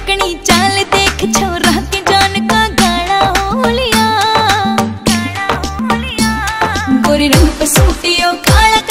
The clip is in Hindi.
चिकनी चाल देख छोरा के जान का गाड़ा होलिया। गोरे रंग पे सूटियो काला